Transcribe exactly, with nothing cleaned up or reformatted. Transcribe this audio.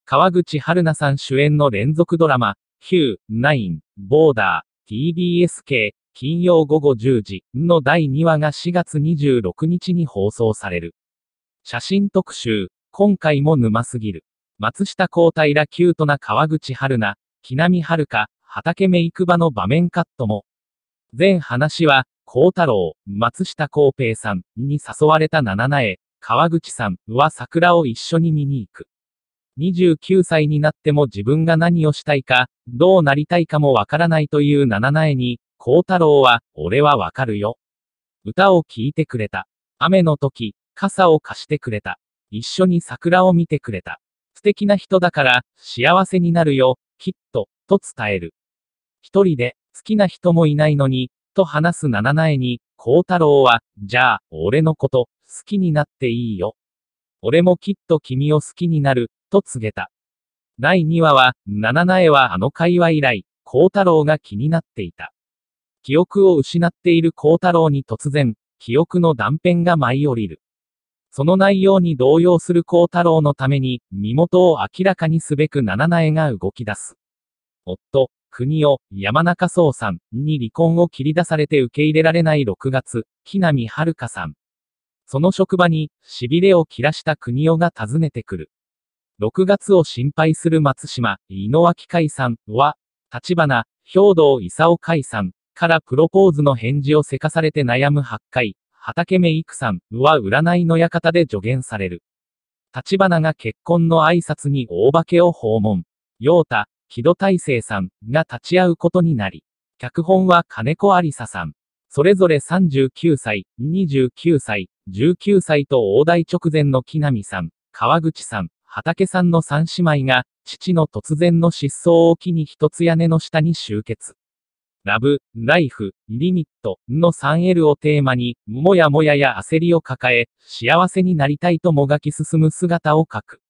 川口春奈さん主演の連続ドラマ、ヒュー、ナイン、ボーダー、ティービーエス 系、金曜午後じゅうじのだいにわがしがつにじゅうろくにちに放送される。写真特集、今回も沼すぎる。松下幸太らキュートな川口春奈、木南遥、畑メイク場の場面カットも。全話は、幸太郎、松下幸平さんに誘われた七々川口さんは桜を一緒に見に行く。にじゅうきゅうさいになっても自分が何をしたいか、どうなりたいかもわからないという七々に、幸太郎は、俺はわかるよ。歌を聴いてくれた。雨の時、傘を貸してくれた。一緒に桜を見てくれた。素敵な人だから、幸せになるよ、きっと、と伝える。一人で、好きな人もいないのに、と話す七々に、幸太郎は、じゃあ、俺のこと、好きになっていいよ。俺もきっと君を好きになる、と告げた。だいにわは、七々はあの会話以来、幸太郎が気になっていた。記憶を失っている幸太郎に突然、記憶の断片が舞い降りる。その内容に動揺する幸太郎のために、身元を明らかにすべく七々が動き出す。夫、国夫、山中壮さんに離婚を切り出されて受け入れられないろくがつ、木南遥さん。その職場に、痺れを切らした国夫が訪ねてくる。ろくがつを心配する松島、井野脇海さんは、立花、兵道勲海さんからプロポーズの返事をせかされて悩む八海、畑メイクさんは占いの館で助言される。立花が結婚の挨拶に大化けを訪問。陽太、木戸大聖さんが立ち会うことになり、脚本は金子有沙さん。それぞれさんじゅうきゅうさい、にじゅうきゅうさい、じゅうきゅうさいと大台直前の木南さん、川口さん、畑さんの三姉妹が、父の突然の失踪を機に一つ屋根の下に集結。ラブ、ライフ、リミットの スリーエル をテーマに、もやもやや焦りを抱え、幸せになりたいともがき進む姿を描く。